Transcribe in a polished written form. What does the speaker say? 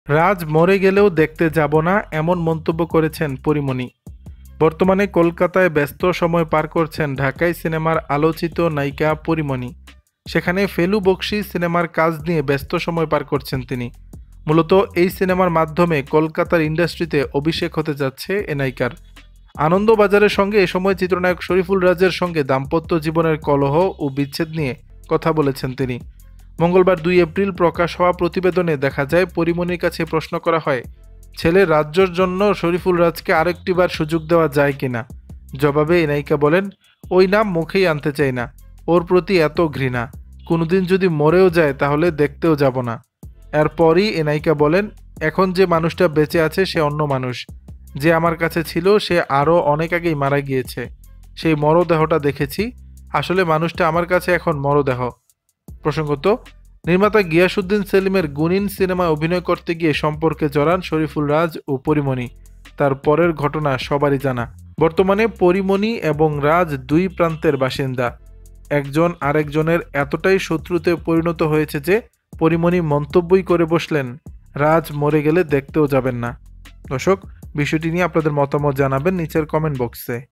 রাজ মরে গেলেও দেখতে যাব না, এমন মন্তব্য করেছেন পরীমণি। বর্তমানে কলকাতায় ব্যস্ত সময় পার করছেন ঢাকাই সিনেমার আলোচিত নায়িকা পরীমণি। সেখানে ফেলু বকশী সিনেমার কাজ নিয়ে ব্যস্ত সময় পার করছেন তিনি। মূলত এই সিনেমার মাধ্যমে কলকাতার ইন্ডাস্ট্রিতে অভিষেক হতে যাচ্ছে এ নায়িকার। আনন্দবাজারের সঙ্গে এ সময় চিত্রনায়ক শরীফুল রাজের সঙ্গে দাম্পত্য জীবনের কলহ ও বিচ্ছেদ নিয়ে কথা বলেছেন তিনি। মঙ্গলবার 2 এপ্রিল প্রকাশ হওয়া প্রতিবেদনে দেখা যায়, পরীমণির কাছে প্রশ্ন করা হয়, ছেলে রাজ্যর জন্য শরীফুল রাজকে আরেকটিবার সুযোগ দেওয়া যায় কিনা। জবাবে এই নায়িকা বলেন, ওই নাম মুখেই আনতে চাই না, ওর প্রতি এত ঘৃণা, কোনোদিন যদি মরেও যায় তাহলে দেখতেও যাব না। এরপরই এ নায়িকা বলেন, এখন যে মানুষটা বেঁচে আছে সে অন্য মানুষ, যে আমার কাছে ছিল সে আরও অনেক আগেই মারা গিয়েছে। সেই মরদেহটা দেখেছি, আসলে মানুষটা আমার কাছে এখন মরদেহ। প্রসঙ্গত, নির্মাতা গিয়াসউদ্দিন সেলিমের গুনিন সিনেমায় অভিনয় করতে গিয়ে সম্পর্কে জড়ান শরীফুল রাজ ও পরীমণি। তার পরের ঘটনা সবারই জানা। বর্তমানে পরীমণি এবং রাজ দুই প্রান্তের বাসিন্দা। একজন আরেকজনের এতটাই শত্রুতে পরিণত হয়েছে যে পরীমণি মন্তব্যই করে বসলেন, রাজ মরে গেলে দেখতেও যাবেন না। দর্শক, বিষয়টি নিয়ে আপনাদের মতামত জানাবেন নিচের কমেন্ট বক্সে।